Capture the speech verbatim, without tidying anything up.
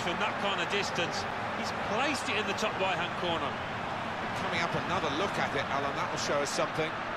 from that kind of distance. He's placed it in the top right-hand corner. Coming up, another look at it, Alan, that will show us something.